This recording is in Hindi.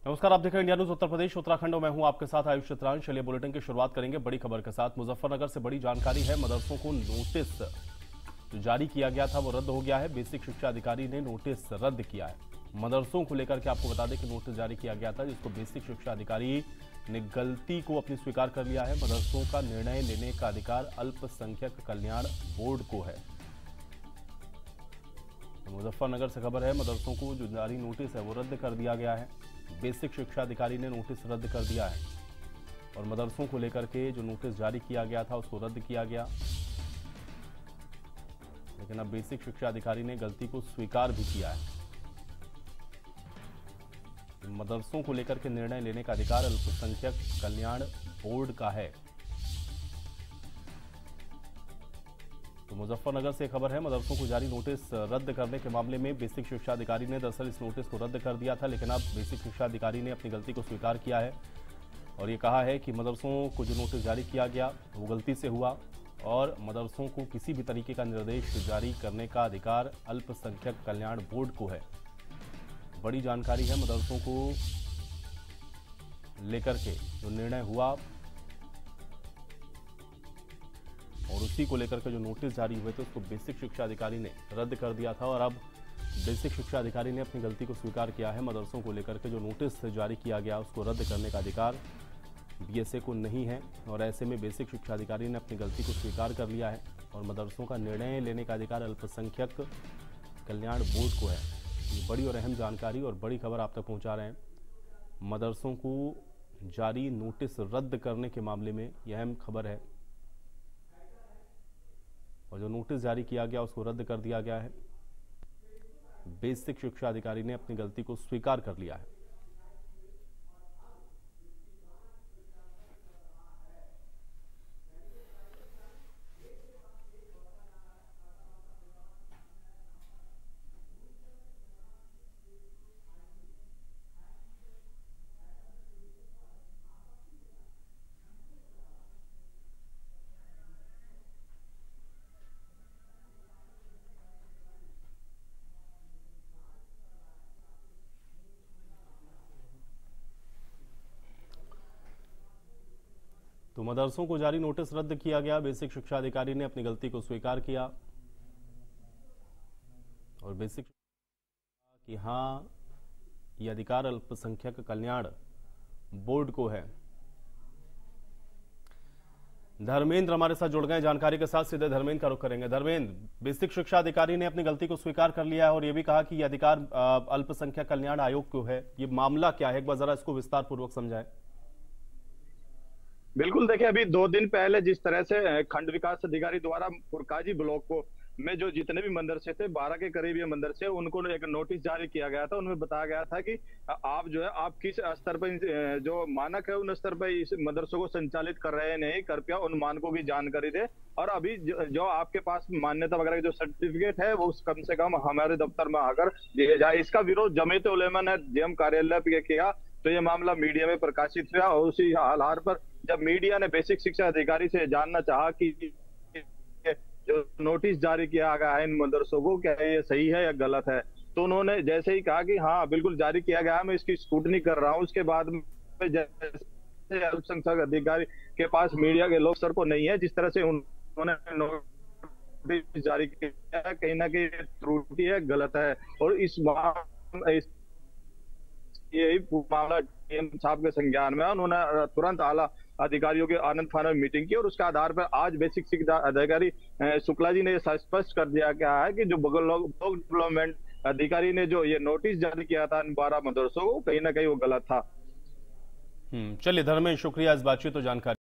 नमस्कार, आप देख रहे हैं इंडिया न्यूज उत्तर प्रदेश उत्तराखंड। मैं हूं आपके साथ आयुष चित्रांश। चलिए बुलेटिन की शुरुआत करेंगे बड़ी खबर के साथ। मुजफ्फरनगर से बड़ी जानकारी है। मदरसों को नोटिस जो जारी किया गया था वो रद्द हो गया है। बेसिक शिक्षा अधिकारी ने नोटिस रद्द किया है। मदरसों को लेकर के आपको बता दें कि नोटिस जारी किया गया था, जिसको बेसिक शिक्षा अधिकारी ने गलती को अपनी स्वीकार कर लिया है। मदरसों का निर्णय लेने का अधिकार अल्पसंख्यक कल्याण बोर्ड को है। मुजफ्फरनगर से खबर है, मदरसों को जो जारी नोटिस है वो रद्द कर दिया गया है। बेसिक शिक्षा अधिकारी ने नोटिस रद्द कर दिया है और मदरसों को लेकर के जो नोटिस जारी किया गया था उसको रद्द किया गया। लेकिन अब बेसिक शिक्षा अधिकारी ने गलती को स्वीकार भी किया है। मदरसों को लेकर के निर्णय लेने का अधिकार अल्पसंख्यक कल्याण बोर्ड का है। तो मुजफ्फरनगर से खबर है, मदरसों को जारी नोटिस रद्द करने के मामले में बेसिक शिक्षा अधिकारी ने दरअसल इस नोटिस को रद्द कर दिया था, लेकिन अब बेसिक शिक्षा अधिकारी ने अपनी गलती को स्वीकार किया है और ये कहा है कि मदरसों को जो नोटिस जारी किया गया वो गलती से हुआ और मदरसों को किसी भी तरीके का निर्देश जारी करने का अधिकार अल्पसंख्यक कल्याण बोर्ड को है। बड़ी जानकारी है। मदरसों को लेकर के जो निर्णय हुआ और उसी को लेकर के जो नोटिस जारी हुए थे उसको बेसिक शिक्षा अधिकारी ने रद्द कर दिया था और अब बेसिक शिक्षा अधिकारी ने अपनी गलती को स्वीकार किया है। मदरसों को लेकर के जो नोटिस जारी किया गया उसको रद्द करने का अधिकार बीएसए को नहीं है और ऐसे में बेसिक शिक्षा अधिकारी ने अपनी गलती को स्वीकार कर लिया है और मदरसों का निर्णय लेने का अधिकार अल्पसंख्यक कल्याण बोर्ड को है। ये बड़ी और अहम जानकारी और बड़ी खबर आप तक पहुंचा रहे हैं। मदरसों को जारी नोटिस रद्द करने के मामले में यह अहम खबर है और जो नोटिस जारी किया गया उसको रद्द कर दिया गया है। बेसिक शिक्षा अधिकारी ने अपनी गलती को स्वीकार कर लिया है। तो मदरसों को जारी नोटिस रद्द किया गया। बेसिक शिक्षा अधिकारी ने अपनी गलती को स्वीकार किया और बेसिक कि हाँ, ये अधिकार अल्पसंख्यक कल्याण बोर्ड को है। धर्मेंद्र हमारे साथ जुड़ गए जानकारी के साथ। सीधे धर्मेंद्र का रुख करेंगे। धर्मेंद्र, बेसिक शिक्षा अधिकारी ने अपनी गलती को स्वीकार कर लिया है और यह भी कहा कि यह अधिकार अल्पसंख्यक कल्याण आयोग को है। ये मामला क्या है, एक बार जरा इसको विस्तार पूर्वक समझाएं। बिल्कुल, देखिए अभी 2 दिन पहले जिस तरह से खंड विकास अधिकारी द्वारा पुरकाजी ब्लॉक को में जो जितने भी मंदरसे थे 12 के करीब ये मंदरसे, उनको एक नोटिस जारी किया गया था। उनमें बताया गया था कि आप जो है आप किस स्तर पर जो मानक है उन स्तर पर इस मदरसों को संचालित कर रहे हैं, नहीं कृपया उन मानकों की जानकारी दे और अभी जो आपके पास मान्यता वगैरह जो सर्टिफिकेट है वो कम से कम हमारे दफ्तर में आकर दिए जाए। इसका विरोध जमीयत उलेमा ने जेएम कार्यालय पे किया तो ये मामला मीडिया में प्रकाशित हुआ और उसी आधार पर जब मीडिया ने बेसिक शिक्षा अधिकारी से जानना चाहा कि जो नोटिस जारी किया गया है इन मदरसों को क्या ये सही है या गलत है, तो उन्होंने जैसे ही कहा कि हाँ बिल्कुल जारी किया गया है, मैं इसकी स्क्रूटनी कर रहा हूँ। उसके बाद में जैसे अल्पसंख्यक अधिकारी के पास मीडिया के लोग सर को नहीं है, जिस तरह से उन्होंने नोटिस जारी किया है कहीं ना कहीं त्रुटि है, गलत है और यही मामला डीएम साहब के संज्ञान में। उन्होंने तुरंत आला अधिकारियों के आनंद फानन में मीटिंग की और उसके आधार पर आज बेसिक शिक्षा अधिकारी शुक्ला जी ने स्पष्ट कर दिया गया है कि जो ब्लॉक डेवलपमेंट अधिकारी ने जो ये नोटिस जारी किया था इन 12 मदरसों को, कहीं ना कहीं वो गलत था। चलिए धर्मेंद्र, शुक्रिया इस बातचीत और जानकारी